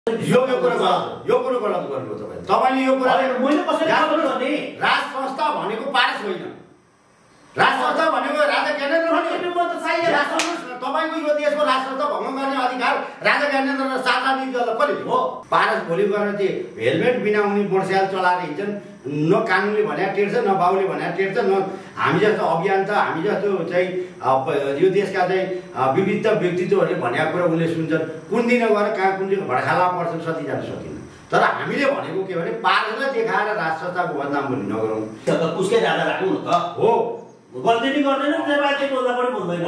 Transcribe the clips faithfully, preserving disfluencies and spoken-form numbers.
यो यो कुरा गलत यो कुरा गलत गर्नुभयो तपाईँ तपाईँले यो कुरा मैले कसरी गलत गर्ने राज संस्था भनेको पारस होइन राज संस्था भनेको राजा ज्ञानेन्द्र तपाईँको यो देशको राज संस्था भङ्ग गर्ने अधिकार राजा ज्ञानेन्द्र र साता नीतिलाई कसले हो पारस भोलि गएर चाहिँ हेलमेट बिना उनी मोटरसाइकल चलाएर हिँड्छन् न कानुनले भने टेर्छ न बाउले भने टेर्छ न हामी जस्तो अभियन्ता हामी जस्तो चाहिँ यो देशका चाहिँ विविध व्यक्तित्वहरूले भनेको कुरा उनले सुन्छन् कुन दिन गएर कहाँ कुन दिन भड्खाला पर्छन् सती जान सकिन्न तर हामीले भनेको के भने पारसलाई देखाएर राज संस्थाको बदनाम पनि नगरौँ उसकै राजा राख्नु न त हो गल्ती नि गर्दैन नेपाली बोल्दा पनि बोल्दैन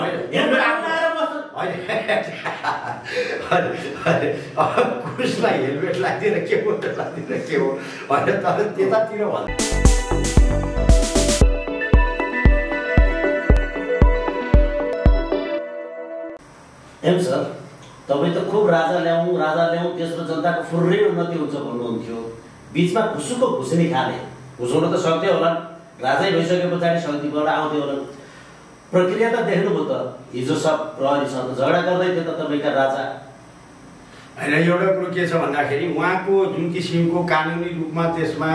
कसलाई हेलमेट लाग्दिएर के हो लाग्दिएर के हो होइन तर त्यतातिर भन्नु एम सर तपाईँ त खुब राजा ल्याउँ राजा ल्याउँ त्यसको जनताको फुर्रै उन्नति हुन्छ भन्नुहुन्थ्यो बिचमा घुसुको घुस्नी खाने घुसाउन त सक्थ्यो होला राजै भइसके पछाडि शक्तिबाट आउँथ्यो होला प्रक्रिया त देख्नुभयो त हिजो सब प्रहरीसँग झगडा गर्दै थियो त तपाईँका राजा होइन एउटा कुरो के छ भन्दाखेरि उहाँको जुन किसिमको कानुनी रूपमा त्यसमा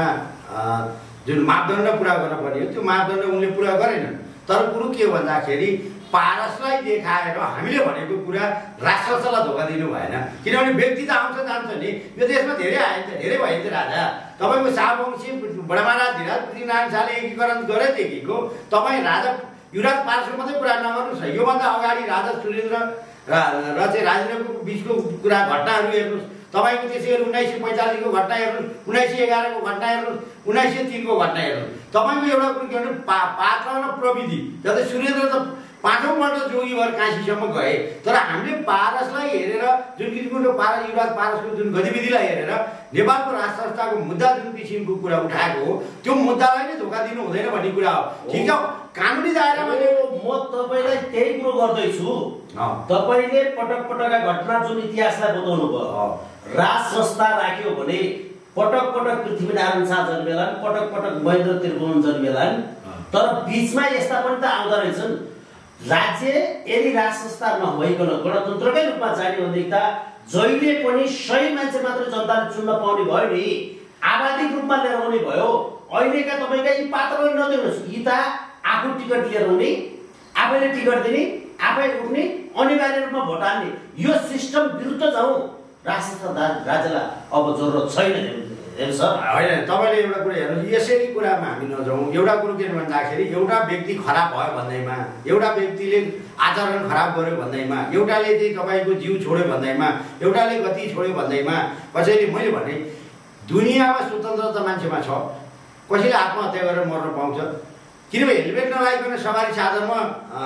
जुन मापदण्ड पुरा गर्न पर्ने त्यो मापदण्ड उनले पुरा गरेनन् तर कुरो के भन्दाखेरि पारसलाई देखाएर हामीले भनेको कुरा राष्ट्रलाई धोका दिनु भएन किनभने व्यक्ति त आउँछ जान्छ नि यो देशमा धेरै आयो त धेरै भयो त राजा तपाईँको शाहवंशी बडामहाराज धीराज पृथ्वीनारायण शाहले एकीकरण गरेदेखिको तपाईँ राजा युवराज पारसको मात्रै कुरा नगर्नुहोस् न योभन्दा अगाडि राजा सुरेन्द्र र चाहिँ राजेन्द्रको बिचको कुरा घटनाहरू हेर्नुहोस् तपाईँको त्यसै गरी उन्नाइस सय पैँतालिसको घटना हेर्नुहोस् उन्नाइस सय एघारको घटना हेर्नुहोस् उन्नाइस सय तिनको घटना हेर्नुहोस् तपाईँको एउटा कुरो के भने पा पात्र र प्रविधि जस्तै सुरेन्द्र त पाँचौँपल्ट जोगी भएर काशीसम्म गए तर हामीले पारसलाई हेरेर जुन किसिमको पारस युवराज पारसको जुन गतिविधिलाई हेरेर नेपालको राज संस्थाको मुद्दा जुन किसिमको कुरा उठाएको हो त्यो मुद्दालाई नै धोका दिनु हुँदैन भन्ने कुरा हो ठिक छ कानुनी दायरामा म तपाईँलाई त्यही कुरो गर्दैछु तपाईँले पटक पटकका घटना जुन इतिहासलाई बताउनु भयो राज संस्था राख्यो भने पटक पटक पृथ्वीनारायण शाह जन्मेलान् पटक पटक महेन्द्र त्रिभुवन जन्मेलान् तर बिचमा यस्ता पनि त आउँदो रहेछन् राज्य यदि राज संस्था नभइकन गणतन्त्रकै रूपमा जाने भनेदेखि त जहिले पनि सही मान्छे मात्र जनताले चुन्न पाउने भयो नि आबादिक रूपमा लिएर आउने भयो अहिलेका तपाईँका यी पात्रहरू नदिनुहोस् यी त आफू टिकट लिएर आउने आफैले टिकट दिने आफै उठ्ने अनिवार्य रूपमा भोट हाल्ने यो सिस्टम विरुद्ध जाउँ राज संस्था राज्यलाई अब जरुरत छैन सर होइन तपाईँले एउटा कुरा हेर्नुहोस् यसरी कुरामा हामी नजाउँ एउटा कुरो के भन्दाखेरि एउटा व्यक्ति खराब भयो भन्दैमा एउटा व्यक्तिले आचरण खराब गर्यो भन्दैमा एउटाले चाहिँ तपाईँको जिउ छोड्यो भन्दैमा एउटाले गति छोड्यो भन्दैमा कसैले मैले भने दुनियाँमा स्वतन्त्रता मान्छेमा छ कसैले आत्महत्या गरेर मर्न पाउँछ किनभने हेलमेट नलागिकन सवारी साधनमा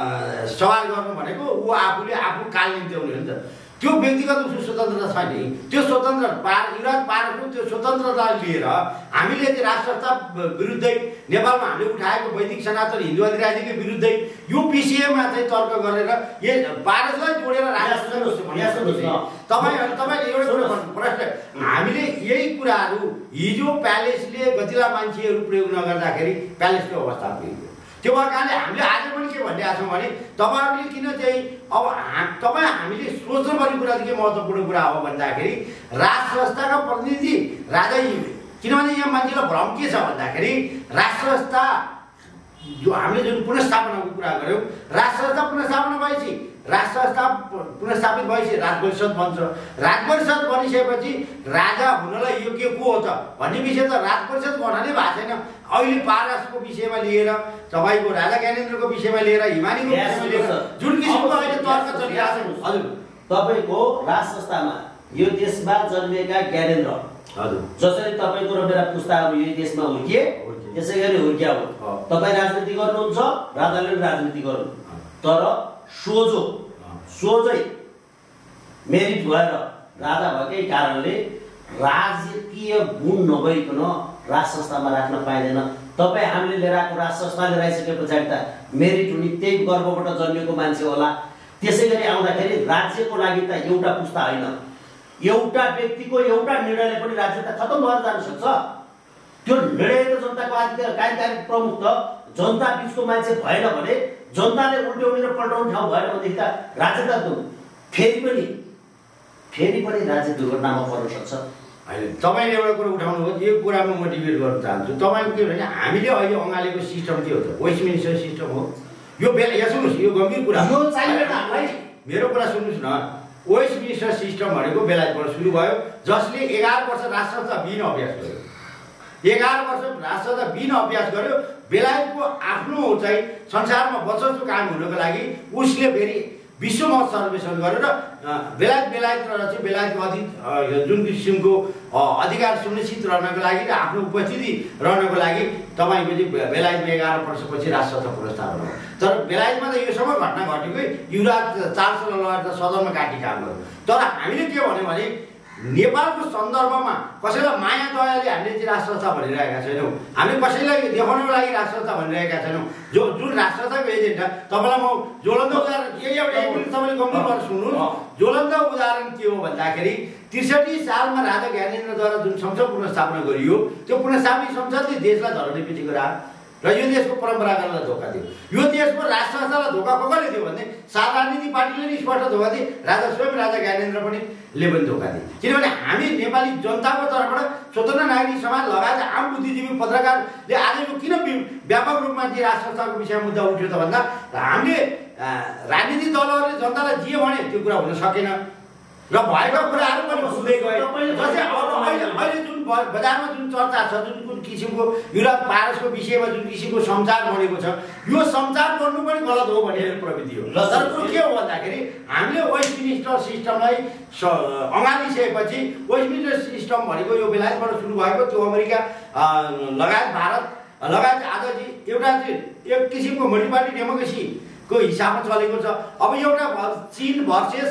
सवार गर्नु भनेको ऊ आफूले आफू काल निम्त्याउने हो नि त त्यो व्यक्तिगत उसको स्वतन्त्रता छ नि त्यो स्वतन्त्र पार युवराज पारसको त्यो स्वतन्त्रता लिएर हामीले चाहिँ राज संस्था विरुद्धै नेपालमा हामीले उठाएको वैदिक सनातन हिन्दू अधिराज्यकै विरुद्धै यो विषयमा चाहिँ तर्क गरेर यो पारसलाई जोडेर राज तपाईँ तपाईँले एउटा कुरा भन्नु प्रश्न हामीले यही कुराहरू हिजो प्यालेसले गतिला मान्छेहरू प्रयोग नगर्दाखेरि प्यालेसको अवस्था पुग्यो त्यो भएको कारणले हामीले आज पनि के भनिरहेका छौँ भने तपाईँहरूले किन चाहिँ अब तपाईँ हामीले सोच्नुपर्ने कुरा चाहिँ के महत्त्वपूर्ण कुरा हो भन्दाखेरि राज संस्थाका प्रतिनिधि राजा किनभने यहाँ मान्छेलाई भ्रम के छ भन्दाखेरि राज संस्था जो हामीले जुन पुनर्स्थापनाको कुरा गऱ्यौँ राज संस्था पुनर्स्थापना भएपछि राज संस्था पुनर्स्थापित भएपछि राज परिषद बन्छ राज परिषद बनिसकेपछि राजा हुनलाई योग्य को हो त भन्ने विषय त राज परिषद गठनै भएको छैन अहिले पारसको विषयमा लिएर तपाईँको राजा ज्ञानेन्द्रको विषयमा लिएर हिमानीको विषयमा लिएर जुन किसिमको अहिले तर्क चलिरहेको छ हजुर तपाईँको राज संस्थामा यो देशमा जन्मेका ज्ञानेन्द्र हजुर जसरी तपाईँको र मेरा पुस्ताहरू यो देशमा हुर्किए त्यसै गरी हुर्किया हो तपाईँ राजनीति गर्नुहुन्छ राजाले राजनीति गर्नु तर सोझो सोझै मेरिट भएर राजा भएकै कारणले राजकीय गुण नभइकन राज संस्थामा राख्न पाइँदैन तपाईँ हामीले लिएर आएको राज संस्थाले राखिसके पछाडि त मेरिट हुने त्यही गर्वबाट जन्मेको मान्छे होला त्यसै गरी आउँदाखेरि राज्यको लागि त एउटा पुस्ता होइन एउटा व्यक्तिको एउटा निर्णयले पनि राज्य त खतम भएर जान सक्छ त्यो निर्णय त जनताको अधिकार कार्यकारी प्रमुख त जनता बिचको मान्छे भएन भने जनताले उल्ट्याउने र पल्टाउने ठाउँ भएन भनेदेखि त राज्य त फेरि पनि फेरि पनि राज्य दुर्घटनामा पर्न सक्छ। होइन, तपाईँले एउटा कुरो उठाउनु हो, यो कुरामा म डिबेट गर्न चाहन्छु। तपाईँको के भने हामीले अहिले अँगालेको सिस्टम के हो त? वेस्टमिनिस्टर सिस्टम हो। यो बेला यहाँ सुन्नुहोस्, यो गम्भीर कुरा यो चाहिँदैन हामीलाई। मेरो कुरा सुन्नुहोस् न, वेस्टमिनिस्टर सिस्टम भनेको बेलायतबाट सुरु भयो, जसले एघार वर्ष राष्ट्रसत्ता बिन अभ्यास गर्यो। एघार वर्ष राष्ट्रसत्ता बिन अभ्यास गर्यो। बेलायतको आफ्नो चाहिँ संसारमा वर्चस्व कायम हुनको लागि उसले फेरि विश्वमा सर्वेक्षण गरेर बेलायत बेलायत र चाहिँ बेलायतको अधि जुन किसिमको अधिकार सुनिश्चित रहनको लागि र आफ्नो उपस्थिति रहनको लागि तपाईँको चाहिँ बेलायतमा एघार वर्षपछि राष्ट्रसत्ता पुनर्स्थापना भयो। तर बेलायतमा त योसम्म घटना घटेकै युवराज चार्ल्सलाई लगाएर सदनमा काटी काम गर्यो। तर हामीले के भन्यो भने नेपालको सन्दर्भमा कसैलाई माया दयाले हामीले चाहिँ राष्ट्रसत्ता भनिरहेका छैनौँ। हामीले कसैलाई देखाउनको लागि राष्ट्रसत्ता भनिरहेका छैनौँ। जो जुन राष्ट्रसत्ताको एजेन्डा, तपाईँलाई म ज्वलन्त उदाहरण यही एउटा एक मिनट तपाईँले गम्भीर भएर सुन्नुहोस्। ज्वलन्त उदाहरण के हो भन्दाखेरि त्रिसठी सालमा राजा ज्ञानेन्द्रद्वारा जुन संसद पुनर्स्थापना गरियो, त्यो पुनर्स्थापित संसदले देशलाई धरणीपछि गरायो र यो देशको परम्परागतलाई धोका दियो। यो देशको राष्ट्रसत्तालाई धोका कसले दियो भने सात राजनीति पार्टीले नि स्पष्ट धोका दिए, राजा स्वयं राजा ज्ञानेन्द्र पनि ले पनि धोका दिए। किनभने हामी नेपाली जनताको तर्फबाट स्वतन्त्र नागरिक समाज लगायत आम बुद्धिजीवी पत्रकारले आजको किन व्यापक रूपमा चाहिँ राष्ट्रसत्ताको विषयमा मुद्दा उठ्यो त भन्दा हामीले राजनीतिक दलहरूले जनतालाई जे भने त्यो कुरा हुन सकेन र भएका कुराहरू पनि भुल्दै गए। जस्तै अहिले अहिले जुन बजारमा जुन चर्चा छ, जुन कुन किसिमको युवराज पारसको विषयमा जुन किसिमको सञ्चार बनेको छ, यो सञ्चार गर्नु पनि गलत हो भन्ने प्रविधि हो। तर कुरो के हो भन्दाखेरि हामीले वेस्टमिनिस्टर सिस्टमलाई अँगालिसकेपछि वेस्टमिनिस्टर सिस्टम भनेको यो बेलायतबाट सुरु भएको, त्यो अमेरिका लगायत भारत लगायत आज चाहिँ एउटा चाहिँ एक किसिमको मल्टिपार्टी डेमोक्रेसी को हिसाबमा चलेको छ। अब एउटा चीन भर्सेस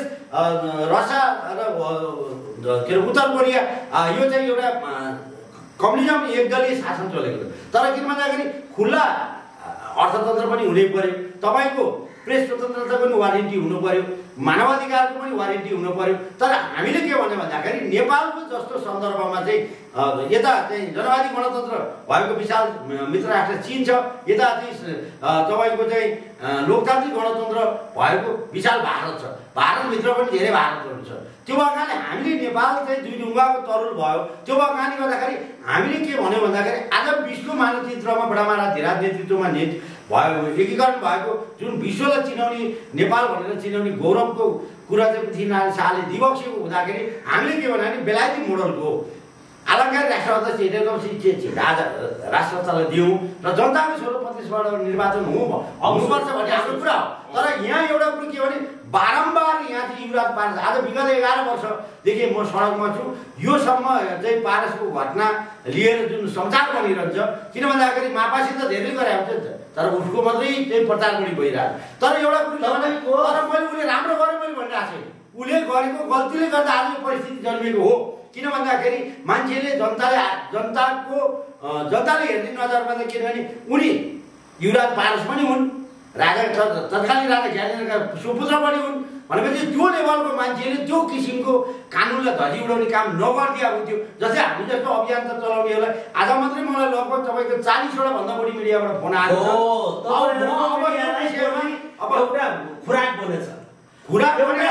रसिया र के अरे उत्तर कोरिया, यो चाहिँ एउटा कम्युनिजम एकदलीय शासन चलेको छ। तर किन भन्दाखेरि खुल्ला अर्थतन्त्र पनि हुनै पर्यो, तपाईँको प्रेस स्वतन्त्रताको पनि वारेन्टी हुनु पर्यो, मानवाधिकारको पनि वारेन्टी हुनु पर्यो। तर हामीले के भन्यो भन्दाखेरि नेपालको जस्तो सन्दर्भमा चाहिँ यता चाहिँ जनवादी गणतन्त्र भएको विशाल मित्र राष्ट्र चीन छ, यता चाहिँ तपाईँको चाहिँ लोकतान्त्रिक गणतन्त्र भएको विशाल भारत छ। भारतभित्र पनि धेरै भारतहरू छ। त्यो भएकाले हामीले नेपाल चाहिँ दुई ढुङ्गाको तरुल भयो। त्यो भएकाले गर्दाखेरि हामीले के भन्यो भन्दाखेरि आज विश्व मानचित्रमा बडामारा धिराज नेतृत्वमा ने भयो एकीकरण भएको जुन विश्वलाई चिनाउने, नेपाल भनेर चिनाउने गौरवको कुरा चाहिँ पृथ्वीनारायण शाहले दिवक्षको हुँदाखेरि हामीले के भन्यो भने बेलायती मोडलको आलङ्कारी राष्ट्रसत्ता चाहिँ राजा राष्ट्रसत्तालाई दिउँ र जनताको सर्वप्रतिनिधिबाट निर्वाचन हुँ हुनुपर्छ भन्ने हाम्रो कुरा हो। तर यहाँ एउटा कुरो के भने बारम्बार यहाँ चाहिँ युवराज पारस आज विगत एघार वर्षदेखि म सडकमा छु, योसम्म चाहिँ पारसको घटना लिएर जुन सञ्चार बनिरहन्छ। किन भन्दाखेरि मापासी त धेरै गरे हुन्छ नि त, तर उसको मात्रै चाहिँ प्रचार पनि भइरहेको। तर एउटा कुरो तर मैले उसले राम्रो गरेँ मैले भनिरहेको छु, उसले गरेको गल्तीले गर्दा आज परिस्थिति जन्मेको हो। किन भन्दाखेरि मान्छेले जनताले जनताको जनताले हेर्ने नजरमा त किनभने उनी युवराज पारस पनि हुन्, राजा तत्कालीन राजा ज्ञानेन्द्रका सुपुत्र पनि हुन् भनेपछि त्यो लेभलको मान्छेले त्यो किसिमको कानुनलाई धजी उडाउने काम नगरिदिया हुन्थ्यो। जस्तै हामी जस्तो अभियान त चलाउनेहरूलाई आज मात्रै मलाई लगभग तपाईँको चालिसवटा भन्दा बढी मिडियाबाट फोन आएको छ। अब एउटा खुराक बनेछ, खुराक बने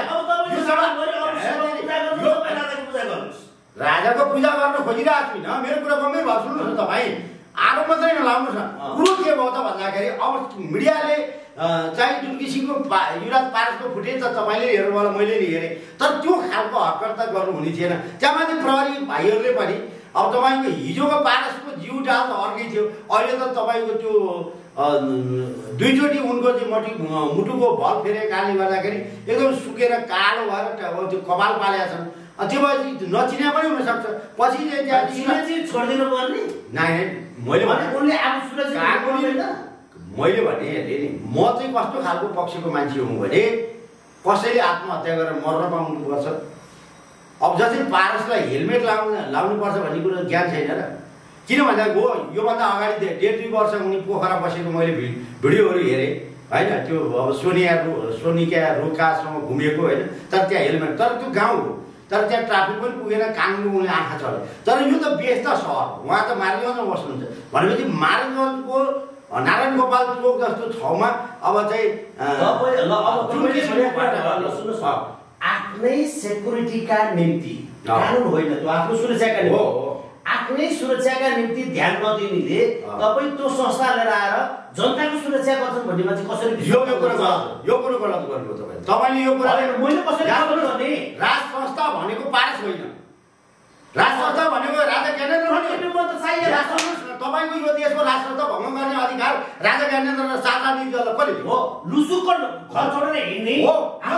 राजाको पूजा गर्न खोजिरहेको छुइनँ। मेरो कुरा गम्भीर भयो, सुन्नुहोस् न तपाईँ, आरोप मात्रै नलाउनुहोस् न। कुरो के भयो त भन्दाखेरि अब मिडियाले चाहिँ जुन किसिमको पा युवराज पारसको फुटेज त तपाईँले हेर्नु होला, मैले नि हेरेँ, तर त्यो खालको हक्कर त गर्नु हुने थिएन। त्यहाँमाथि प्रहरी भाइहरूले पनि अब तपाईँको हिजोको पारसको जिउ डाल त अर्कै थियो, अहिले त तपाईँको त्यो दुईचोटि उनको चाहिँ मटी मुटुको भल फेरेको कारणले गर्दाखेरि एकदम सुकेर कालो भएर त्यो कपाल पालेका छन्। त्यो भएपछि नचिने पनि हुनसक्छ। पछि चाहिँ त्यहाँ छोडिदिनु पर्ने नाइ मैले भने उनले आफू सुरक्षित मैले भने नि म चाहिँ कस्तो खालको पक्षको मान्छे हुँ भने कसैले आत्महत्या गरेर मर्न पाउनुपर्छ। अब जस्तै पारसलाई हेलमेट लाउनु लाउनुपर्छ भन्ने कुरो ज्ञान छैन र। किन भन्दा गो योभन्दा अगाडि डेढ दुई वर्ष उनी पोखरा बसेको मैले भिडियोहरू हेरेँ होइन। त्यो अब सोनिया सोनिका रोकासँग घुमेको होइन, तर त्यहाँ हेलमेट, तर त्यो गाउँ हो, तर त्यहाँ ट्राफिक पनि पुगेन, कानुनको उनले आँखा चल्यो। तर यो त व्यस्त सहर, उहाँ त मारिगञ्जमा बस्नुहुन्छ भनेपछि मारिगञ्जको नारायण गोपाल चोक जस्तो ठाउँमा अब चाहिँ आफ्नै सेक्युरिटीका निम्ति कानुन होइन त्यो आफ्नो सुरक्षाका निम्ति आफ्नै सुरक्षाका निम्ति ध्यान नदिनेले तपाईँ त्यो संस्था लिएर आएर जनताको सुरक्षा गर्छन् भन्नेमा चाहिँ कसरी यो यो कुरा गलत यो कुरा गलत गर्नु तपाईँ तपाईँले यो कुरा मैले कसरी गलत गर्ने राज संस्था भनेको पारस होइन राज संस्था भनेको राजा ज्ञानेन्द्र तपाईँको यो देशको राज संस्था भङ्ग गर्ने अधिकार राजा ज्ञानेन्द्र र शारदा निधिलाई कसले हो लुसुको घर छोडेर हिँड्ने हो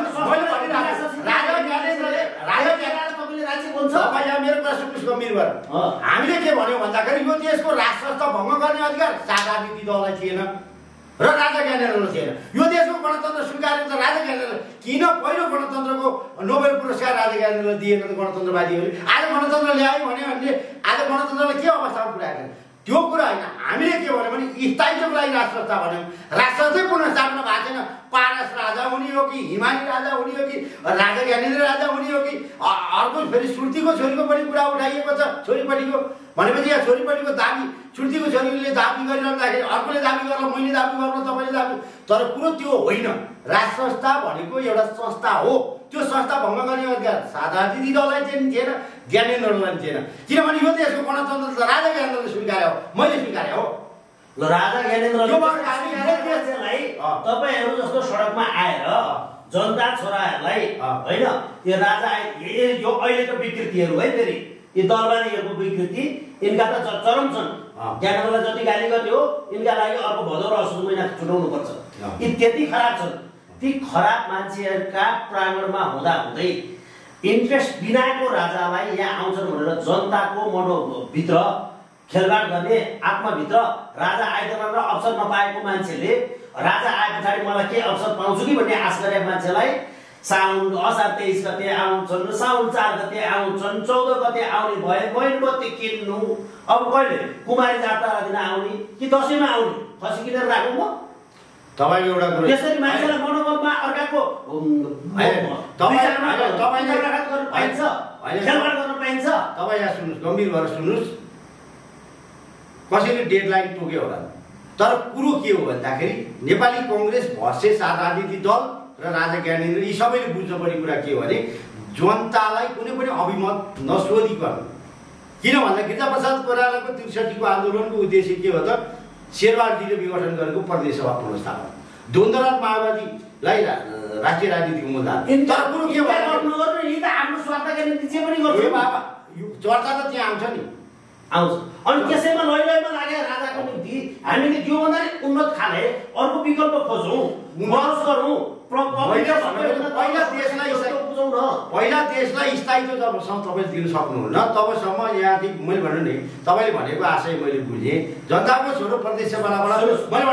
राजा ज्ञानेन्द्रले राजा ज्ञानेन्द्र तपाईँले राज्य भन्छ तपाईँ यहाँ मेरो कुरा सुन्नुहोस् गम्भीर भएर हामीले के भन्यौँ भन्दाखेरि यो देशको राज संस्था भङ्ग गर्ने अधिकार शारदा निधि दललाई थिएन र राजा ज्ञानेन्द्रलाई थिएन यो देशको गणतन्त्र स्वीकारेको त राजा ज्ञानेन्द्र किन पहिलो गणतन्त्रको नोबेल पुरस्कार राजा ज्ञानेन्द्रलाई दिएन त गणतन्त्रवादीहरूले आज गणतन्त्र ल्यायो भने हामीले आज गणतन्त्रलाई के अवस्थामा पुर्याएको त्यो कुरा होइन हामीले के भन्यो भने स्थायित्वको लागि राज संस्था भन्यौँ राज संस्थै पुनर्स्थापना भएको छैन पारस राजा हुने हो कि हिमाली राजा हुने हो कि राजा ज्ञानेन्द्र राजा हुने हो कि अर्को फेरि श्रुतिको छोरीको पनि कुरा उठाइएको छ छोरीपट्टिको भनेपछि यहाँ छोरीपट्टिको दाबी श्रुतिको छोरीले दाबी गरिरहँदाखेरि अर्कोले दाबी गर्ला मैले दाबी गर्नु तपाईँले दाबी तर कुरो त्यो होइन राज संस्था भनेको एउटा संस्था हो त्यो संस्था भङ्ग गर्ने अधिकार शारदा दिदी दललाई चाहिँ थिएन ज्ञानेन्द्रलाई थिएन किनभने यो देशको गणतन्त्र त राजा ज्ञानेन्द्रले स्वीकार्यो मैले स्वीकारे हो ल राजा ज्ञानेन्द्रलाई तपाईँहरू जस्तो सडकमा आएर जनता छोराहरूलाई होइन यो राजा यो अहिलेको विकृतिहरू है फेरि यी दरबारीहरूको विकृति यिनका त चरम छन् ज्ञानेन्द्रलाई जति गाली गर्ने हो यिनका लागि अर्को भदौ र असोज महिना छुटाउनु पर्छ यी त्यति खराब छन् ती खराब मान्छेहरूका प्राङ्गणमा हुँदा हुँदै इन्ट्रेस्ट बिनाको राजालाई यहाँ आउँछन् भनेर जनताको मनोभित्र खेलबाड गर्ने आत्माभित्र राजा आइतबार र अवसर नपाएको मान्छेले राजा आए पछाडि मलाई के अवसर पाउँछु कि भन्ने आश गरेको मान्छेलाई साउन असार तेइस गते आउँछन् साउन चार गते आउँछन् चौध गते आउने भए बैन बत्ती किन्नु अब कहिले कुमारी जात्रा दिन आउने कि दसैँमा आउने खसी किनेर राखौँ म तपाईको एउटा कुरा त्यसरी मान्छेलाई मनोबलमा अर्काको पाइन्छ खेलबाड गर्न पाइन्छ तपाईँ यहाँ सुन्नुहोस् गम्भीर भएर सुन्नुहोस् कसैले डेडलाइन तोक्यो होला तर कुरो के हो भन्दाखेरि नेपाली कङ्ग्रेस भर्सेस शारदा दिदी दल र राजा ज्ञानेन्द्र यी सबैले बुझ्नुपर्ने कुरा के हो भने जनतालाई कुनै पनि अभिमत नसोधिकन किन भन्दा गिरिजाप्रसाद कोइरालाको त्रिसठीको आन्दोलनको उद्देश्य के हो त शेरबहादुरजीले विघटन गरेको प्रदेश सभा पुनर्स्थापना द्वन्द्वराज माओवादीलाई राष्ट्रिय राजनीतिको मूलधार तर कुरो के गर्नु गर्नु यी त आफ्नो स्वार्थका निम्ति जे पनि गर्छ बाबा यो चर्चा त त्यहाँ आउँछ नि आउँछ अनि त्यसैमा लै लैमा लागेर राजाको निम्ति हामीले त्योभन्दा उन्नत खाले अर्को विकल्प खोजौँ मरस गरौँ पहिला देशलाई पहिला देशलाई स्थायित्व जबसम्म तपाईँले दिन सक्नुहुन्न तबसम्म यहाँदेखि मैले भन्नु नि तपाईँले भनेको आशय मैले बुझेँ जनताको छोरो प्रदेश सभाबाट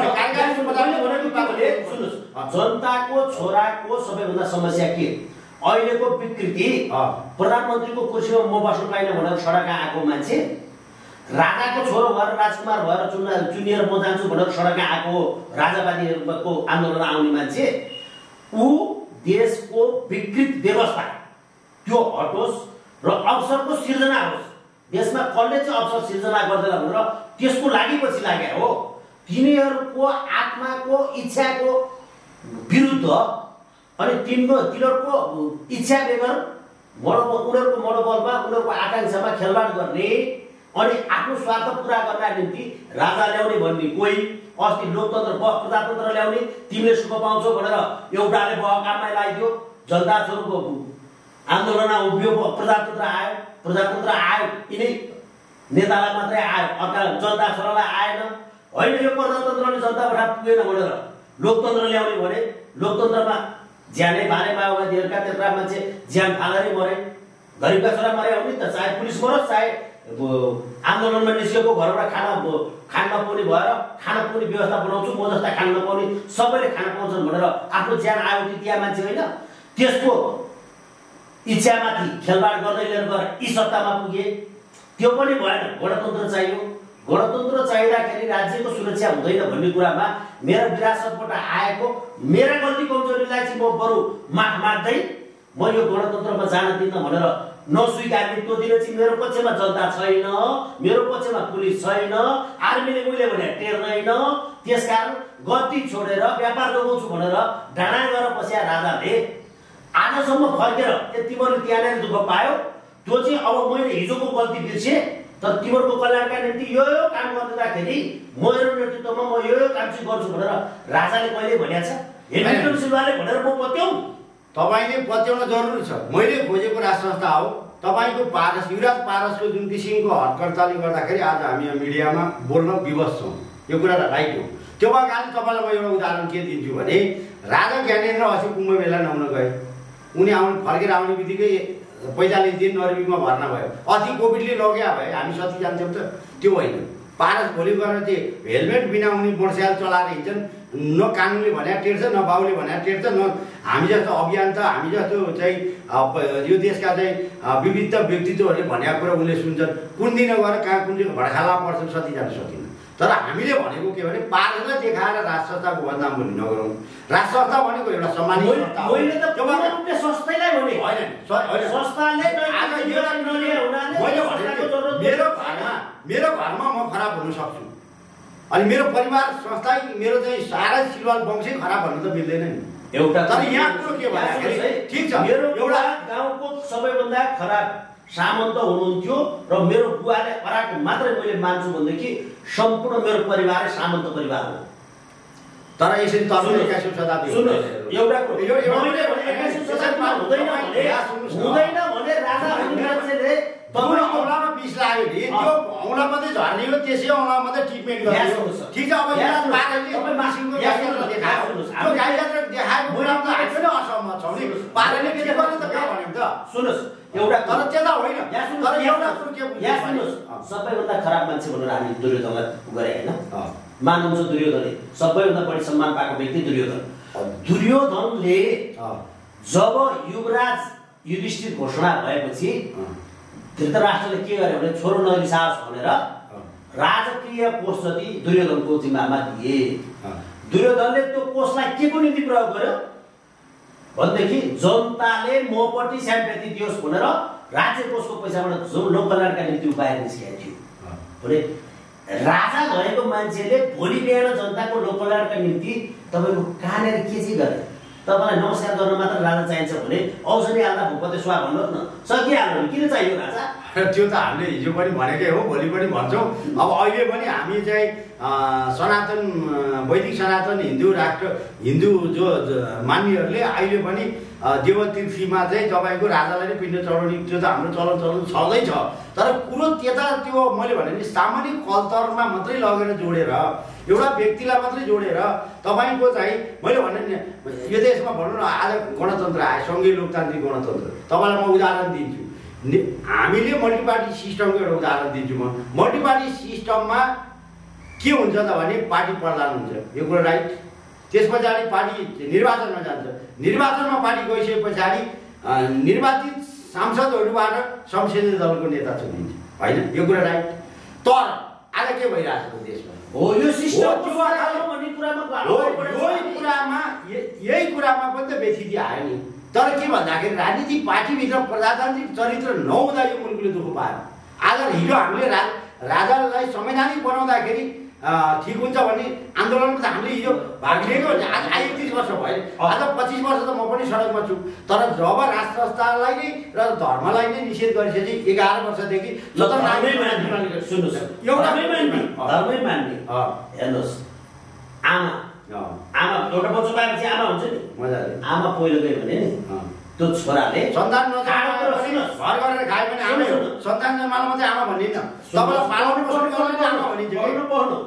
जनताको छोराको सबैभन्दा समस्या के अहिलेको विकृति प्रधानमन्त्रीको कुर्सीमा म बस्नु पाइनँ भनेर सडकमा आएको मान्छे राजाको छोरो भएर राजकुमार भएर चुना चुनिएर म जान्छु भनेर सडकमा आएको राजावादीहरूको आन्दोलन आउने मान्छे ऊ देशको विकृत व्यवस्था त्यो हटोस् र अवसरको सिर्जना होस् देशमा कसले चाहिँ अवसर सिर्जना गर्दैन भनेर त्यसको लागि पछि लागेर हो तिनीहरूको आत्माको इच्छाको विरुद्ध अनि तिम्रो तिनीहरूको इच्छा बेगर मनो उनीहरूको मनोबलमा उनीहरूको आकाङ्क्षामा खेलबाड गर्ने अनि आफ्नो स्वार्थ पुरा गर्नका निम्ति राजा ल्याउने भन्ने कोही अस्ति लोकतन्त्र प्रजातन्त्र ल्याउने तिमीले सुख पाउँछौ भनेर एउटाले बहकाममा लगाइदियो जनता छोरोको आन्दोलनमा उभियो प्रजातन्त्र आयो प्रजातन्त्र आयो यिनै नेतालाई मात्रै आयो अर्का जनता छोरालाई आएन होइन यो प्रजातन्त्रले जनताबाट पुगेन भनेर लोकतन्त्र ल्याउने भने लोकतन्त्रमा ज्यानै भारे माओवादीहरूका त्यत्रा मान्छे ज्यान फालेरै मरे गरिबका छोरा मरे हो नि त चाहे पुलिस मरोस् चाहे आन्दोलनमा निस्केको घरबाट खाना खान नपाउने भएर खाना पाउने व्यवस्था बनाउँछु म जस्ता खान नपाउने सबैले खाना पाउँछन् भनेर आफ्नो ज्यान आयो दिया मान्छे होइन त्यसको इच्छामाथि खेलबाड गर्दै लिएर गएर यी सत्तामा पुगे त्यो पनि भएन गणतन्त्र चाहियो गणतन्त्र चाहिँदाखेरि राज्यको सुरक्षा हुँदैन भन्ने कुरामा मेरो विरासतबाट आएको मेरा गल्ती कमजोरीलाई चाहिँ म बरु माफ माग्दै म यो गणतन्त्रमा जान दिन्न भनेर नस्वीकार्ने त्यो दिन चाहिँ मेरो पक्षमा जनता छैन मेरो पक्षमा पुलिस छैन आर्मीले मैले भने टेर्दैन त्यसकारण गल्ती छोडेर व्यापार जोगाउँछु भनेर डाँडा गरेर बसेका राजाले आजसम्म फर्केर ए तिमीहरूले त्यहाँनिर दुःख पायो त्यो चाहिँ अब मैले हिजोको गल्ती बिर्सेँ तर तिमीहरूको कल्याणका निम्ति यो यो काम गर्दाखेरि मेरो नेतृत्वमा म यो यो काम चाहिँ गर्छु भनेर राजाले कहिले भनेको छ? हेनरी सिल्वाले भनेर म पत्याउँ? तपाईँले पत्याउन जरुरी छ। मैले खोजेको राज संस्था हो। तपाईँको पारस युवराज पारसको जुन किसिमको हटकर्ताले गर्दाखेरि आज हामी यहाँ मिडियामा बोल्न विवश छौँ। यो कुरा राइट हो। त्यो भएकाले तपाईँलाई म एउटा उदाहरण के दिन्छु भने राजा ज्ञानेन्द्र अस्ति कुम्भ मेला नुहाउन गए। उनी आउनु फर्केर आउने बित्तिकै पैँतालिस दिन नरविङमा भर्ना भयो। अति कोभिडले लग्या भए हामी सती जान्छौँ त? त्यो होइन। पारस भोलि गएर त्यो हेलमेट बिना उनी मोटरसाइकल चलाएर हिँड्छन्। न कानुनले भने टेर्छ न बाउले भने टेर्छ न हामी जस्तो अभियन्ता हामी जस्तो चाहिँ यो देशका चाहिँ विविध व्यक्तित्वहरूले भनेको कुरा उनले सुन्छन्। कुन दिन गएर कहाँ कुन दिन भड्खाला पर्छन् सती जान सकिन्न। तर हामीले भनेको के भने पारसलाई देखाएर राज संस्थाको बदनाम पनि नगरौँ। राज संस्था भनेको एउटा सम्मानित संस्था हो। मैले त पूर्ण रूपले संस्थालाई भने होइन संस्थाले आज यो मैले भनेको मेरो घरमा मेरो घरमा म खराब हुन सक्छु अनि मेरो परिवार संस्था मेरो चाहिँ सारा सिलवाल वंशै खराब भन्नु त मिल्दैन नि। एउटा तर यहाँ कुरो के भन्दाखेरि ठिक छ मेरो एउटा गाउँको सबैभन्दा खराब सामन्त हुनुहुन्थ्यो र मेरो बुवाले हराएको मात्रै मैले मान्छु भनेदेखि सम्पूर्ण मेरो परिवार सामन्त परिवार हो। तर यसरी तपाईले एक्काइसौँ शताब्दी सुन्नु एउटा कुरो मैले भने एक्काइसौँ शताब्दीमा हुँदैन भने हुँदैन भने राजा हुने मान्छेले तपाईँ औँलामा विष लाग्यो नि त्यो औँला मात्रै झर्ने हो त्यसै औँला मात्रै ट्रिटमेन्ट गर्ने हो। ठिक छ अब यहाँ पारले तपाईँ मासिङको गाईजात्र देखायो त्यो गाईजात्र देखाएको कुरा त हामी पनि असहमत छौँ नि। पारले के गर्ने त कहाँ भन्यो त? सुन्नुहोस् एउटा तर त्यता होइन तर एउटा कुरो के यहाँ सुन्नुहोस् सबैभन्दा खराब मान्छे भनेर हामी दुर्योधनलाई गरे होइन मानुहुन्छ दुर्योधनले सबैभन्दा बढी सम्मान पाएको व्यक्ति दुर्योधन। दुर्योधनले जब युवराज युधिष्ठिर घोषणा भएपछि धृतराष्ट्रले के गर्यो भने छोरो नरिसाओस् भनेर राजकीय कोष जति दुर्योधनको जिम्मामा दिए। दुर्योधनले त्यो कोषलाई के को निम्ति प्रयोग गर्यो भनेदेखि जनताले मपट्टि स्याम्पेती दियोस् भनेर राज्य कोषको पैसाबाट जो लोककल्याणका निम्ति उपाय निस्किएको थियो भने राजा भएको मान्छेले भोलि बिहान जनताको लोककल्याणका निम्ति तपाईँको कहाँनिर के चाहिँ गरे? तपाईँलाई नमस्कार गर्न मात्र राजा चाहिन्छ भने औषधि हाल्दा भूपते स्वा भन्नुहोस् न सकिहाल्नु नि किन चाहियो राजा? त्यो त हामीले हिजो पनि भनेकै हो भोलि पनि भन्छौँ। अब अहिले पनि हामी चाहिँ सनातन वैदिक सनातन हिन्दू राष्ट्र हिन्दू जो मान्नेहरूले अहिले पनि देवतीर्थीमा चाहिँ तपाईँको राजालाई नै पिण्ड चढाउने त्यो त हाम्रो चलन चलन छँदैछ। तर कुरो त्यता त्यो मैले भने नि सामान्य कल्चरमा मात्रै लगेर जोडेर एउटा व्यक्तिलाई मात्रै जोडेर तपाईँको चाहिँ मैले भने नि यो देशमा भनौँ न आज गणतन्त्र आयो सङ्घीय लोकतान्त्रिक गणतन्त्र। तपाईँलाई म उदाहरण दिन्छु। हामीले मल्टिपार्टी सिस्टमको एउटा उदाहरण दिन्छु म। मल्टिपार्टी सिस्टममा के हुन्छ त भने पार्टी प्रधान हुन्छ यो कुरा राइट। त्यस पछाडि पार्टी निर्वाचनमा जान्छ। निर्वाचनमा पार्टी गइसके पछाडि निर्वाचित सांसदहरूबाट संसदीय दलको नेता चुनिन्छ होइन यो कुरा राइट। तर आज के भइरहेको छ देशमा हो यो सिस्टम भन्ने कुरामा यही कुरामा यही कुरामा पनि त व्यथिति आयो नि। तर के भन्दाखेरि राजनीतिक पार्टीभित्र प्रजातान्त्रिक चरित्र नहुँदा यो मुलुकले दुःख पायो। आज हिजो हामीले रा राजालाई संवैधानिक बनाउँदाखेरि ठिक हुन्छ भन्ने आन्दोलनमा त हामीले हिजो भाग लिएको आज एकतिस वर्ष भयो। आज पच्चिस वर्ष त म पनि सडकमा छु। तर जब राज संस्थालाई नै र धर्मलाई नै निषेध गरिसकेपछि एघार वर्षदेखि सुन्नुहोस् एउटा धर्मै मान्ने हेर्नुहोस् आमा आमा एउटा बच्चा पाएपछि आमा हुन्छ नि मजाले आमा पहिलो गयो भने नि त्यो छोराले सन्तान घर गरेर खायो भने आमै हो। सन्तान जन्माउनु मात्रै आमा भनिन्न तपाईँलाई पाल्नु पोषण गर्नु आमा भनिन्छ गर्नु पर्नु।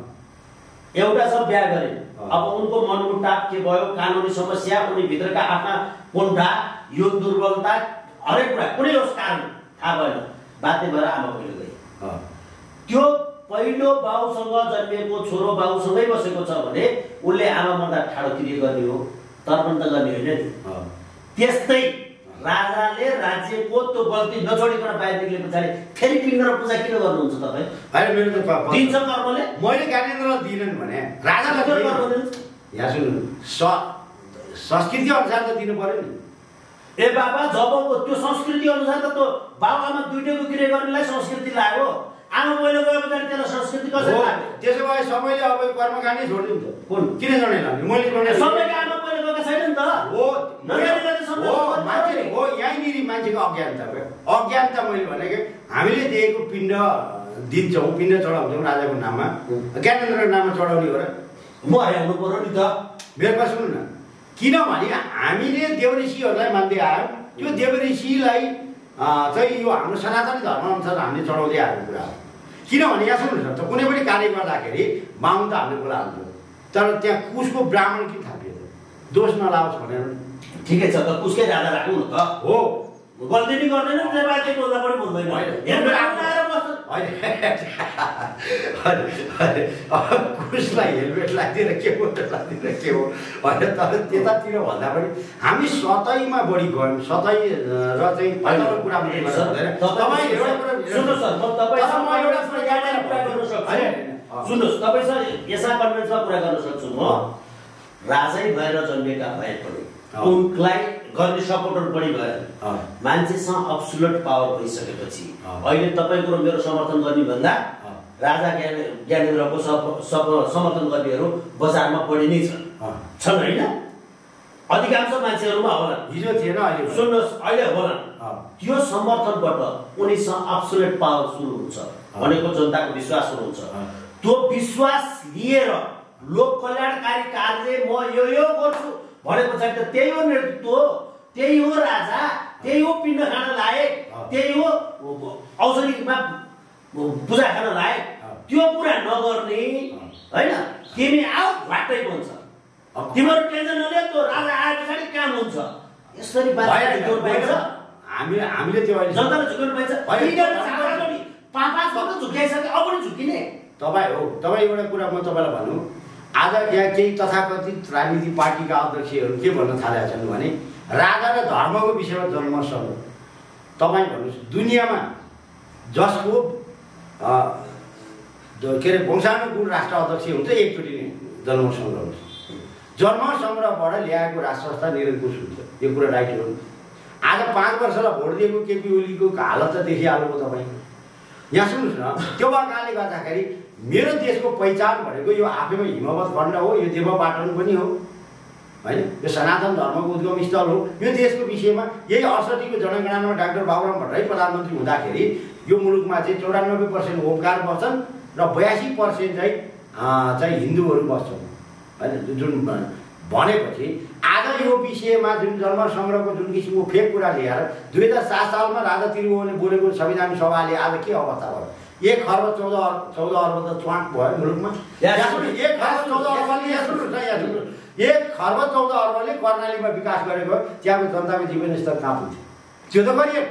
एउटा छ बिहा गरे अब उनको मनमुटाव के भयो कानुनी समस्या उनी भित्रका आफ्ना कुण्ठा यो दुर्बलता हरेक कुरा कुनै होस् कारण थाहा भएन बाध्य भएर आमा पहिलो गए। त्यो पहिलो बाउसँग जन्मिएको छोरो बाउसँगै बसेको छ भने उसले आमा मर्दा ठाडो क्रिया गर्ने हो तर्पण त गर्ने होइन नि। त्यस्तै राजाले राज्यको त्यो गल्ती नछोडिकन बाहिर निक्ले पछाडि फेरि पिण्ड र पूजा किन गर्नुहुन्छ तपाईँ? होइन मेरो त दिन्छ कर्मले मैले ज्ञानेन्द्रलाई दिएनन् भने राजालाई यहाँ सुन्नु संस्कृति अनुसार त दिनु पर्यो नि। ए बाबा जब त्यो संस्कृति अनुसार त त्यो बाबुआमा दुइटैको क्रिया गर्नेलाई संस्कृति लाग्यो आमा पहिलो गयो भने त्यसलाई संस्कृति कसरी लाग्यो? त्यसो भए सबैले अब कर्मकाण्डै छोडिदिउँ त कुन किन जोड्ने लाग्यो मैले जोड्ने सबैको आमा पहिलो गएको छैन नि त हो नजानेलाई त हो मान्छे हो यहीँनिर मान्छेको अज्ञानता भयो अज्ञानता मैले भनेको हामीले दिएको पिण्ड दिन्छौँ पिण्ड चढाउँछौँ राजाको नाममा ज्ञानेन्द्रको नाममा चढाउने हो र म आउनु पर्यो नि त मेरो कुरा सुन्नु न किनभने हामीले देवऋषिहरूलाई मान्दै आयौँ त्यो देवऋषिलाई चाहिँ यो हाम्रो सनातनी धर्मअनुसार हामीले चढाउँदै आएको कुरा हो किनभने यहाँ सुन्नुहोस् न कुनै पनि कार्य गर्दाखेरि बाहुन त हामीले बोलाउँछौँ तर त्यहाँ कुसको ब्राह्मण किन थापियो त दोष नलाओस् भनेर ठिकै छ त कुसकै राजा राख्नु न त हो गल्ती नि गर्दैन नेपाली बोल्दा पनि बोल्दैन कुसलाई हेलमेट लगाइदिएर के हो लगाइदिएर के हो होइन तर त्यतातिर भन्दा पनि हामी सतैमा बढी गयौँ सतै र चाहिँ फैलाउने कुरा पनि हुँदैन तपाईँ एउटा कुरा सुन्नुहोस् सर म तपाईँसँग एउटा कुरा यहाँनिर कुरा गर्न सक्छु सुन्नुहोस् तपाईँसँग यसा कन्फरेन्समा कुरा गर्न सक्छु म राजै भएर जन्मेका भए पनि उनलाई गर्ने सपोर्टर पनि भयो मान्छेसँग अब्सोल्युट पावर भइसकेपछि अहिले तपाईँको मेरो समर्थन गर्ने भन्दा राजा ज्ञानेन्द्रको समर्थन गर्नेहरू बजारमा बढी नै छन् छन् होइन अधिकांश मान्छेहरूमा होला हिजो थिएन अहिले सुन्नुहोस् अहिले होला त्यो समर्थनबाट उनीसँग अब्सोल्युट पावर सुरु हुन्छ भनेको जनताको विश्वास सुरु हुन्छ त्यो विश्वास लिएर लोक कल्याणकारी कार्य म यो यो गर्छु भने पछाडि त त्यही हो नेतृत्व त्यही हो राजा त्यही हो पिण्ड खान लायक त्यही हो औषधिमा पूजा खान लायक त्यो कुरा नगर्ने होइन तिमी आऊ घाटै बन्छ तिमीहरू टेन्सन नलियो त्यो राजा आए पछाडि काम हुन्छ यसरी हामीले हामीले त्यो अहिले जनताले झुक्नु पाइन्छ पाँच पाँच झुक्याइसके अब पनि झुकिने तपाईँ हो तपाईँ एउटा कुरा म तपाईँलाई भनौँ आज यहाँ केही तथाकथित राजनीतिक पार्टीका अध्यक्षहरू के भन्न थालेका छन् भने राजा र धर्मको विषयमा जन्मसँग तपाईँ भन्नुहोस् दुनियाँमा जसको के अरे वंशानुकूल राष्ट्र अध्यक्ष हुन्छ एकचोटि नै जन्म सङ्ग्रह हुन्छ जन्म सङ्ग्रहबाट ल्याएको राष्ट्र संस्था निरङ्कुश हुन्छ यो कुरा राइट हो आज पाँच वर्षलाई भोट दिएको केपी ओलीको हालत त देखिहाल्नु तपाईँ यहाँ सुन्नुहोस् न त्यो भएकाले गर्दाखेरि मेरो देशको पहिचान भनेको यो आफैमा हिमवत खण्ड हो यो देवपाटन पनि हो होइन यो सनातन धर्मको उद्गम स्थल हो यो देशको विषयमा यही अडसठीको जनगणनामा डाक्टर बाबुराम भट्टराई प्रधानमन्त्री हुँदाखेरि यो मुलुकमा चाहिँ चौरानब्बे पर्सेन्ट ओमकार बस्छन् र बयासी पर्सेन्ट चाहिँ चाहिँ हिन्दूहरू बस्छन् होइन जुन भनेपछि आज यो विषयमा जुन जन्म सङ्ग्रहको जुन किसिमको फेक कुरा ल्याएर दुई हजार सात सालमा राजा त्रिभुवनले बोलेको संविधान सभाले आज के अवस्था भयो एक खर्ब चौध चौध अर्ब त च्वाक भयो मुलुकमा एक खर्ब चौध अर्बले यहाँ सुन्नुहोस् न यहाँ सुन्नुहोस् एक खर्ब चौध अर्बले कर्णालीमा विकास गरेको त्यहाँको जनताको जीवनस्तर कहाँ पुग्थ्यो त्यो त गरियो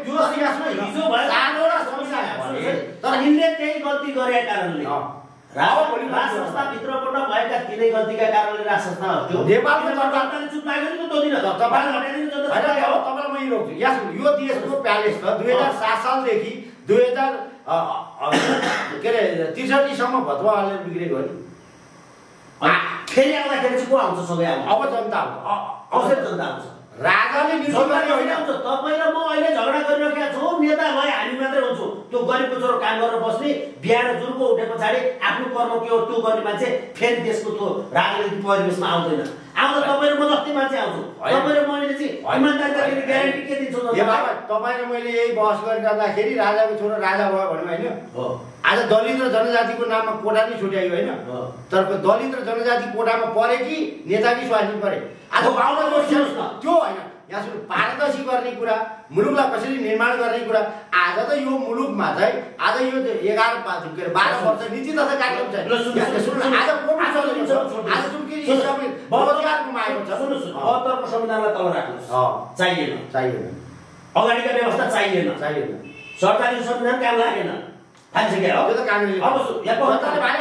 त्यो तर यिनले त्यही गल्ती गरेका कारणले राज संस्थाभित्रबाट भएका तिनै गल्तीका कारणले राज संस्था हट्यो नेपालको जनताले चुप लाग्यो नि त्यो दिन तपाईँले हटाइदिनु तपाईँलाई म रोक्छु यहाँ यो देशको प्यालेस त दुई हजार सात सालदेखि दुई हजार के अरे त्रिसठीसम्म भतुवाले बिग्रेको हो नि फेरि आउँदाखेरि चाहिँ को आउँछ सबै अब जनता आउँछ अवश्य जनता आउँछ राजाले तपाईँ र म अहिले झगडा गरिरहेका छौँ नेता भए हामी मात्रै हुन्छौँ त्यो गरिबको छोरो काम गरेर बस्ने बिहान जुनको उठे पछाडि आफ्नो कर्म के हो त्यो गर्ने मान्छे फेरि देशको त्यो राजनीतिक परिवेशमा आउँदैन आउँदा तपाईँ र म जस्तै मान्छे आउँछु तपाईँ र मैले चाहिँ इमान्दारीको ग्यारेन्टी के दिन्छु तपाईँ र मैले यही बहस गरिरहँदाखेरि राजाको छोरो राजा भयो भन्नु होइन आज दलित र जनजातिको नाममा कोटा नै छुट्यायो होइन तर दलित र जनजाति कोटामा परे कि नेता कि स्वास्नी परे आज त्यो होइन यहाँ सुरु पारदर्शी गर्ने कुरा मुलुकलाई कसरी निर्माण गर्ने कुरा आज त यो मुलुकमा चाहिँ आज यो एघार के अरे बाह्र वर्ष नीति तथा कार्यक्रम आज आज जुन के बलात्कारको मागेको छ बहत्तरको संविधानलाई तल राख्नुहोस् चाहिएन चाहिएन अगाडिका व्यवस्था चाहिएन चाहिएन सरकारी संविधान काम लागेन थालिसक्यो हो त्यो त कानुनले अब यहाँ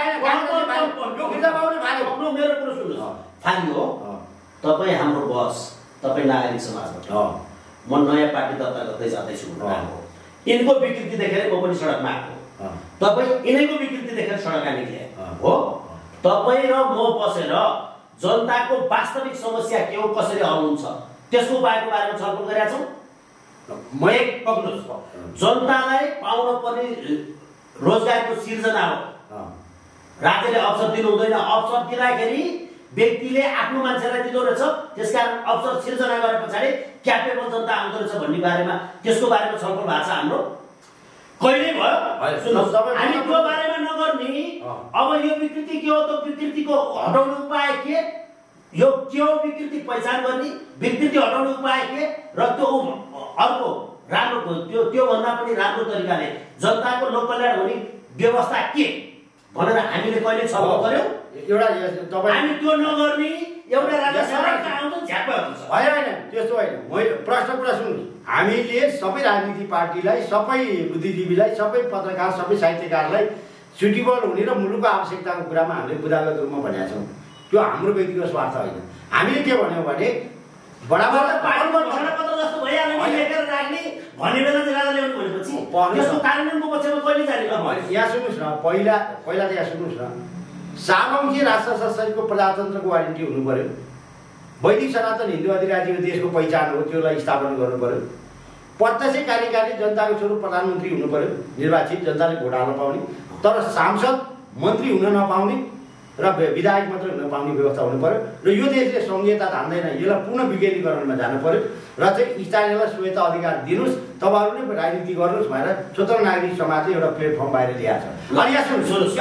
मेरो कुरो सुन्नुहोस् थालियो तपाईँ हाम्रो बस तपाईँ नागरिक समाजबाट म नयाँ पार्टी दर्ता गर्दै जाँदैछु यिनको विकृति देखेर म पनि सडकमा आएको तपाईँ यिनैको विकृति देखेर सडकमा निक्ले हो तपाईँ र म बसेर जनताको वास्तविक समस्या के हो कसरी हल हुन्छ त्यसको उपायको बारेमा छलफल गरेका छौँ म एक पक्नुहोस् जनतालाई पाउन पर्ने रोजगारीको सिर्जना हो राज्यले अवसर दिनु हुँदैन अवसर दिँदाखेरि व्यक्तिले आफ्नो मान्छेलाई दिँदो रहेछ, त्यसकारण अवसर सिर्जना गरे पछाडि क्यापेबल जनता आउँदो रहेछ भन्ने बारेमा त्यसको बारेमा छलफल भएको छ हाम्रो। कहिले भयो सुन्नुहोस्, हामी त्यो बारेमा नगर्ने। अब यो विकृति के हो, त विकृतिको हटाउने उपाय के, यो के हो विकृति पहिचान गर्ने, विकृति हटाउने उपाय के, र त्यो अर्को राम्रो त्यो त्योभन्दा पनि राम्रो तरिकाले जनताको लोक कल्याण हुने व्यवस्था के भनेर हामीले कहिले छलफल गर्यौँ? एउटा तपाईँ हामी त्यो नगर्ने एउटा राजा सरकारका आउँछ झ्याप्पा हुन्छ। होइन होइन त्यस्तो होइन। मैले प्रश्न कुरा सुन्नुहोस्, हामीले सबै राजनीतिक पार्टीलाई, सबै बुद्धिजीवीलाई, सबै पत्रकार, सबै साहित्यकारलाई सुटेबल हुने र मुलुकको आवश्यकताको कुरामा हामीले बुदागत रूपमा भनेका छौँ। त्यो हाम्रो व्यक्तिगत स्वार्थ होइन। हामीले के भन्यौँ भने बराबर घोषणापत्र जस्तो भइहाल्यो नि लेखेर राख्ने भन्ने बेला चाहिँ राजा ल्याउनु भनेपछि त्यसको कार्यान्वयनको पक्षमा कहिले जाने? यहाँ सुन्नुहोस् न, पहिला पहिला त यहाँ सुन्नुहोस् न, सार्वभौमिक राष्ट्र संस्थाको प्रजातन्त्रको वारेन्टी हुनु पर्यो। वैदिक सनातन हिन्दू अधिराज्यको देशको पहिचान हो, त्यसलाई स्थापना गर्नु पर्यो। प्रत्यक्ष कार्यकारी जनताको स्वरूप प्रधानमन्त्री हुनु पर्यो, निर्वाचित जनताले भोट हाल्न पाउने, तर सांसद मन्त्री हुन नपाउने र विधायक मात्र हुन पाउने व्यवस्था हुनु पर्यो। र यो देशले सङ्घीयता धान्दैन, यसलाई पूर्ण विकेन्द्रीकरणमा जानु पर्यो र चाहिँ स्थानीयलाई स्वायत्त अधिकार दिनुहोस्, तपाईँहरू नै राजनीति गर्नुहोस् भनेर स्वतन्त्र नागरिक समाजले एउटा प्लेटफर्म बाहिर ल्याएको छ। अनि यहाँ सुन्नुहोस्,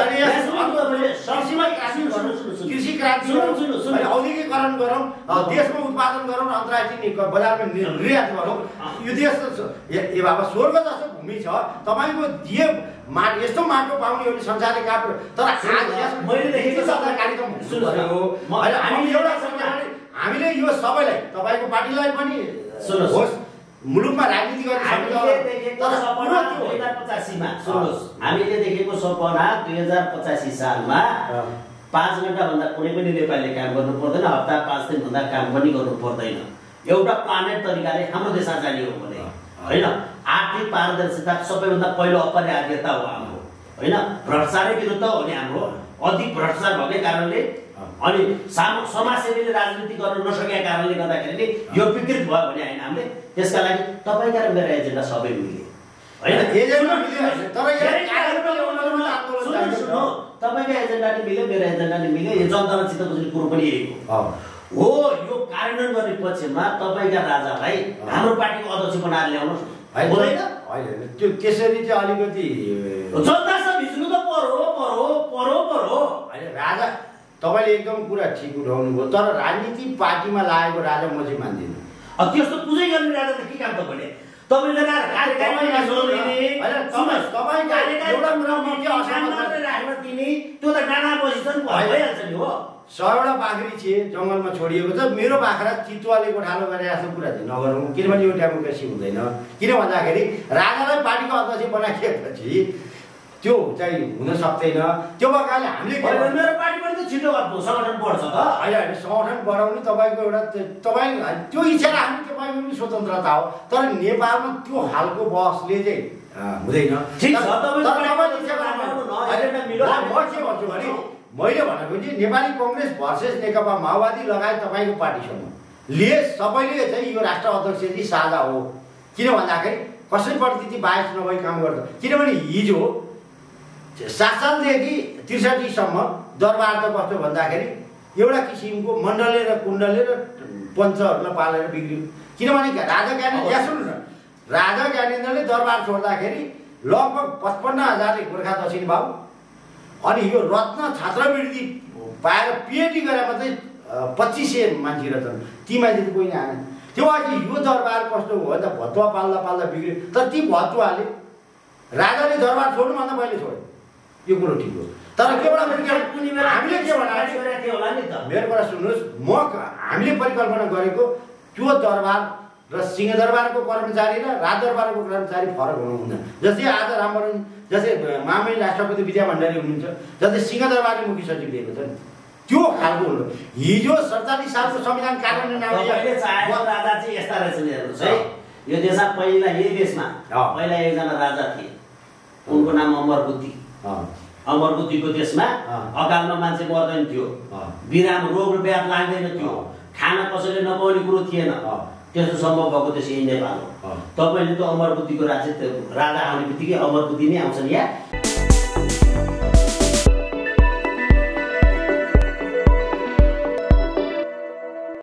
कृषि क्रान्ति औद्योगिकरण गरौँ, देशमा उत्पादन गरौँ, अन्तर्राष्ट्रिय बजारमा निर्यात गरौँ। यो देश ए बाबा स्वर्ग जस्तो भूमि छ, तपाईँको दिए माट यस्तो माटो पाउने हो भने संसारले काप्रो। तर मैले देखेको कार्यक्रम हामी एउटा हामीले यो सबैलाई, तपाईँको पार्टीलाई पनि होस्, मुलुकमा राजनीति गर्ने दुई हजार पचासीमा सुन्नुहोस्, हामीले देखेको सपना दुई हजार पचासी सालमा पाँच घन्टाभन्दा कुनै पनि नेपालीले काम गर्नु पर्दैन, हप्ता पाँच दिनभन्दा काम पनि गर्नु पर्दैन, एउटा प्लानेट तरिकाले हाम्रो देश आजादी हो भने होइन। आर्थिक पारदर्शिता सबैभन्दा पहिलो अपरिहार्यता हो हाम्रो होइन। भ्रष्टाचारै विरुद्ध हो नि हाम्रो, अधिक भ्रष्टाचार भएकै कारणले अनि समाजसेवीले राजनीति गर्न नसकेका कारणले गर्दाखेरि नि यो विकृत भयो भने होइन हामीले। त्यसका लागि तपाईँका र मेरो एजेन्डा सबै मिल्यो होइन। तपाईँको एजेन्डा नि मिल्यो, मेरो एजेन्डा नि मिल्यो, यो जनतालाई चित्त बुझ्ने कुरो पनि यही हो। हो यो कार्यान्वयन गर्ने पक्षमा तपाईँका राजालाई हाम्रो पार्टीको अध्यक्ष बनाएर ल्याउनुहोस् हुँदैन? होइन त्यो त्यसरी चाहिँ अलिकति जनतासँग भिज्नु त परो परो परो परो होइन। राजा तपाईँले एकदम कुरा ठिक उठाउनु भयो, तर राजनीतिक पार्टीमा लागेको राजा म चाहिँ मान्दिनँ। त्यस्तो पुजै गर्ने राजा त के काम तपाईँले तपाईँले राख्न दिने त्यो त डाँडा पोजिसन भइहाल्छ नि हो। सयवटा बाख्री थिए जङ्गलमा छोडिएको छ, मेरो बाख्रा चितुवाले गोठालो गरेर जस्तो कुरा चाहिँ नगरौँ, किनभने यो डेमोक्रेसी हुँदैन। किन भन्दाखेरि राजालाई पार्टीको अध्यक्ष बनाइसकेपछि त्यो चाहिँ हुन सक्दैन। त्यो भएकाले हामीले मेरो पार्टी पनि त छिटो सङ्गठन बढ्छ त होइन होइन, सङ्गठन बढाउने तपाईँको एउटा तपाईँ त्यो इच्छा राख्नु तपाईँको पनि स्वतन्त्रता हो, तर नेपालमा त्यो खालको बसले चाहिँ हुँदैन। मैले भनेको चाहिँ नेपाली कङ्ग्रेस भर्सेस नेकपा माओवादी लगायत तपाईँको पार्टीसम्मले सबैले चाहिँ यो राष्ट्र अध्यक्ष चाहिँ साझा हो। किन भन्दाखेरि कसैप्रति चाहिँ बाहेक नभई काम गर्छ। किनभने हिजो सात सालदेखि त्रिसठीसम्म दरबार त कस्तो भन्दाखेरि एउटा किसिमको मण्डले र कुण्डले र पञ्चहरूलाई पालेर बिग्रियो। किनभने राजा ज्ञानेन्द्र यहाँ सुन्नु न, राजा ज्ञानेन्द्रले दरबार छोड्दाखेरि लगभग पचपन्न हजारले गोर्खा दक्षिण भाउ अनि यो रत्न छात्रवृत्ति पाएर पिएचडी गरेर मात्रै पच्चिस सय मान्छे रहेछन्, ती मान्छे त कोही आएन। त्यो अझै यो दरबार कस्तो भयो त भतुवा पाल्दा पाल्दा बिग्रियो। तर ती भतुवाले राजाले दरबार छोड्नुभन्दा पहिले छोड्यो, यो कुरो ठिक हो। तर केवल हामीले के भने होला नि त, मेरो कुरा सुन्नुहोस्, म हामीले परिकल्पना गरेको त्यो दरबार र सिंहदरबारको कर्मचारी र राजदरबारको कर्मचारी फरक हुनु हुँदैन। जस्तै आज रामवरण जस्तै मामूली राष्ट्रपति विद्या भण्डारी हुनुहुन्छ, जस्तै सिंहदरबारले मुख्य सचिव दिएको छ नि, त्यो खालको हुनु। हिजो सडचालिस सालको संविधान कार्यान्वयन राजा चाहिँ यस्ता रहेछ नि हेर्नुहोस् है। यो देशमा पहिला यही देशमा पहिला एकजना राजा थिए, उनको नाम अमर बुद्धि। अमर बुद्धिको देशमा अकालमा मान्छे मर्दैन थियो, बिराम रोग र व्याध लाग्दैन थियो, खाना कसैले नपाउने कुरो थिएन। त्यस्तो सम्भव भएको देश यही नेपाल हो। तपाईँले त अमर बुद्धिको राज्य राजा आउने बित्तिकै अमर बुद्धि नै आउँछ नि यहाँ।